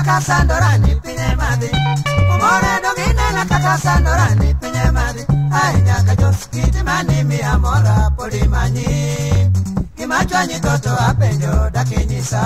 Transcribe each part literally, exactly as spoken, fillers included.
kaka sandorani pinye madhi umore dongine na kaka sandorani pinye madhi ai nyaka jos kiti mani mi amora podi manyi kimachwanyi toto apenjo dakinyisa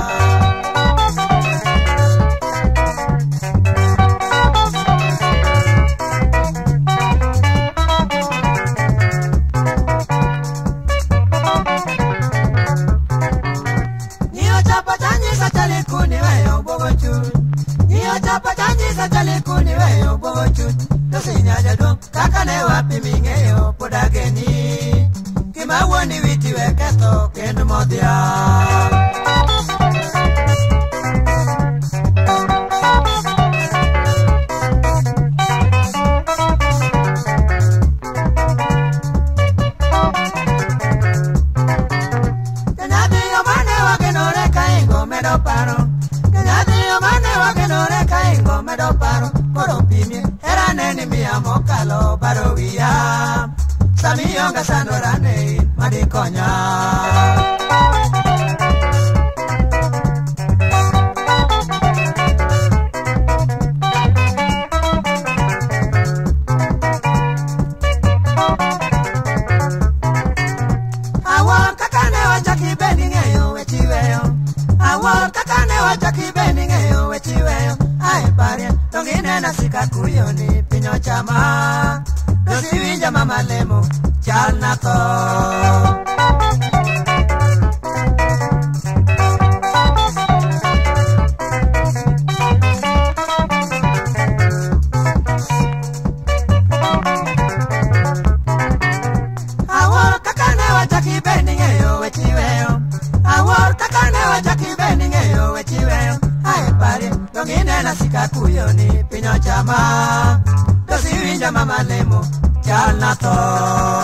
Kuni weyo bogo chut Tosinya jadong kakane wapi mingeyo podageni Kima woni witi weketo kendo modhia Kenyadhiyo mane wagenore kaingo medo paro Kenyadhiyo mane wagenore kaingo medo paro Koro pimye, era neni miya mokalo baro wiya Sami yonga sandorane, madikonya Awar kakane wachaki beni ngeyo wechiweyo Awar kakane wachaki beni ngeyo wechiweyo Ai paria Tongine na sika kuyoni pinyo chama Dosi winja mama lemo chal na to Awar kakane wachaki beni ngeyo wechiweyo Awar kakane wachaki beni ngeyo wechiweyo Ai paria Tongine na sika kuyoni pinyo chama Dosi winja mama lemo chal na to